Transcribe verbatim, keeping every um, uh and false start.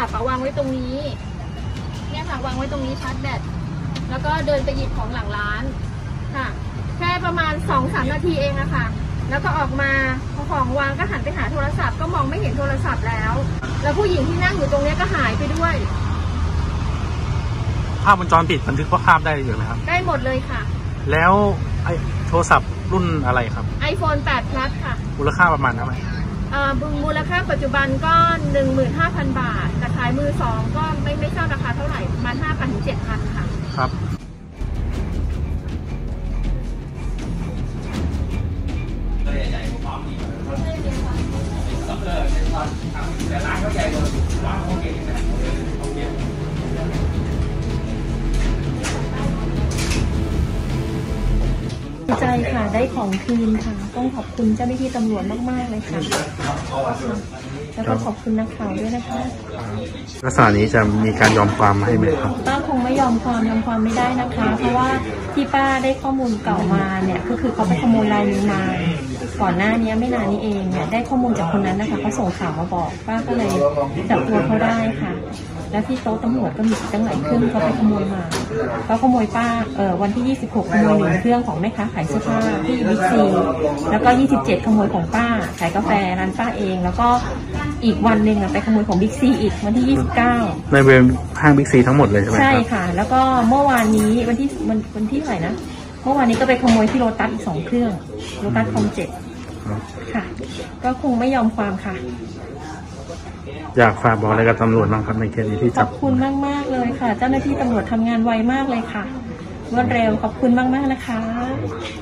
ศัพท์วางไว้ตรงนี้เนี่ยค่ะวางไว้ตรงนี้ชาร์จแบตแล้วก็เดินไปหยิบของหลังร้านค่ะแค่ประมาณ สองถึงสาม นาทีเองอะค่ะแล้วก็ออกมาพอของวางก็หันไปหาโทรศัพท์ก็มองไม่เห็นโทรศัพท์แล้วแล้วผู้หญิงที่นั่งอยู่ตรงนี้ก็หายไปด้วยภาพวงจรปิดบันทึกภาพได้อยู่ไหมครับได้หมดเลยค่ะแล้วไอโทรศัพท์รุ่นอะไรครับไอโฟน แปด Plus ค่ะมูลค่าประมาณเท่าไหร่เอ่อมูลค่าปัจจุบันก็ หนึ่งหมื่นห้าพัน บาทแต่ขายมือสองก็ไม่ไม่ทราบราคาเท่าไหร่ประมาณ ห้าพัน ถึง เจ็ดพัน ค่ะครับดีใจค่ะได้ของคืนค่ะต้องขอบคุณเจ้าหน้าที่ตำรวจมากๆเลยค่ะแล้วก็ขอบคุณนักข่าวด้วยนะคะลักษณะนี้จะมีการยอมความให้ไหมครับป้าคงไม่ยอมความยอมความไม่ได้นะคะเพราะว่าที่ป้าได้ข้อมูลเก่ามาเนี่ยก็คือเขาไปขโมยลายนิ้วมาก่อนหน้านี้ไม่นานนี้เองเนี่ยได้ข้อมูลจากคนนั้นนะคะเขาส่งข่าวมาบอกป้าก็เลยจับตัวเขาได้ค่ะแล้วที่โต๊ะตำรวจก็มีตั้งหลายเครื่องเขาไปขโมยมาเขาขโมยป้าเอ่อวันที่ยี่สิบหกขโมยหนึ่งเครื่องของแม่ค้าขายเสื้อผ้าที่บิ๊กซีแล้วก็ยี่สิบเจ็ดขโมยของป้าขายกาแฟร้านป้าเองแล้วก็อีกวันหนึ่งไปขโมยของบิ๊กซีอีกวันที่ยี่สิบเก้าในบริเวณห้างบิ๊กซีทั้งหมดเลยใช่ไหมครับใช่ค่ะแล้วก็เมื่อวานนี้วันที่วันวันที่เท่าไหร่นะเมื่อวานนี้ก็ไปขโมยที่โลตัสอีกสองเครื่องโลตัสคอมเจ็ดค่ะก็คงไม่ยอมความค่ะอยากฝากบอกอะไรกับตำรวจบ้างครับในเคสนี้ที่จับขอบคุณมากมากเลยค่ะเจ้าหน้าที่ตำรวจทำงานไวมากเลยค่ะรวดเร็วขอบคุณมากมากนะคะ